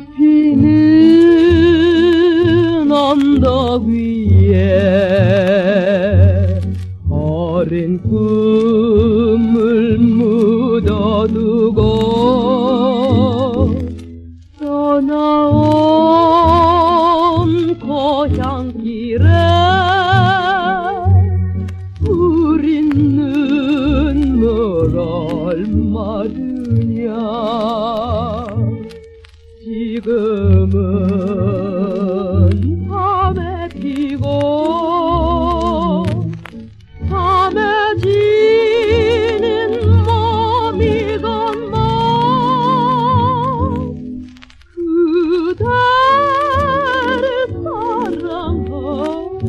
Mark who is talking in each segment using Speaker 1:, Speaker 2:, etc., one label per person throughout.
Speaker 1: 피는 언덕 위에 어린 꿈을 묻어두고 떠나온 고향길에 우린 눈물 얼마드냐. 지금은 밤에 피고 밤에 지는 몸이건만 그대를 사랑하는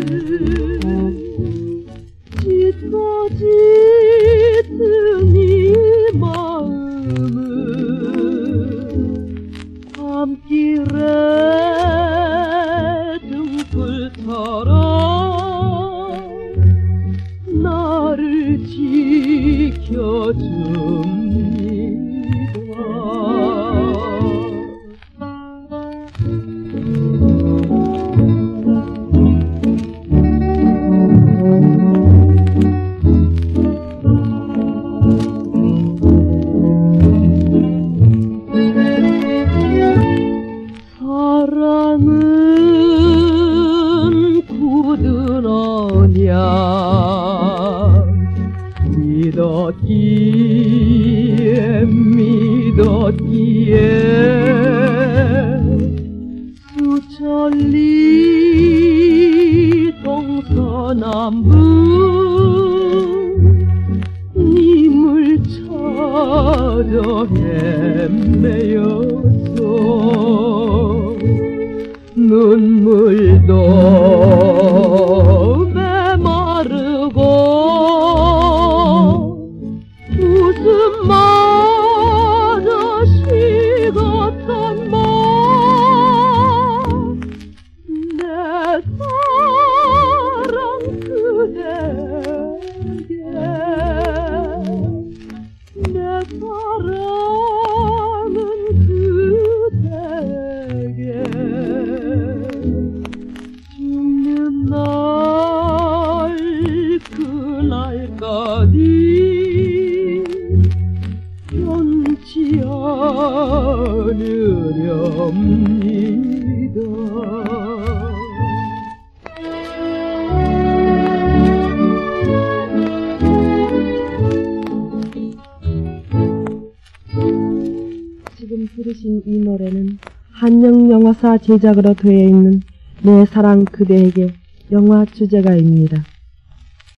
Speaker 1: 짙고 짙은 이 마음은 밤길에 등불처럼 나를 지켜줍니다. 사랑은 굳은 언약 믿었기에 수천리 동서남북 님을 찾아 헤매였어. 눈물도 메마르고 웃음마저 식었던 맘 내 사랑 그대에게 내 사랑은 그대에게 죽는 날 그날까지 변치 않으렵니다.
Speaker 2: 지금 들으신 이 노래는 한영 영화사 제작으로 되어 있는 내 사랑 그대에게 영화 주제가입니다.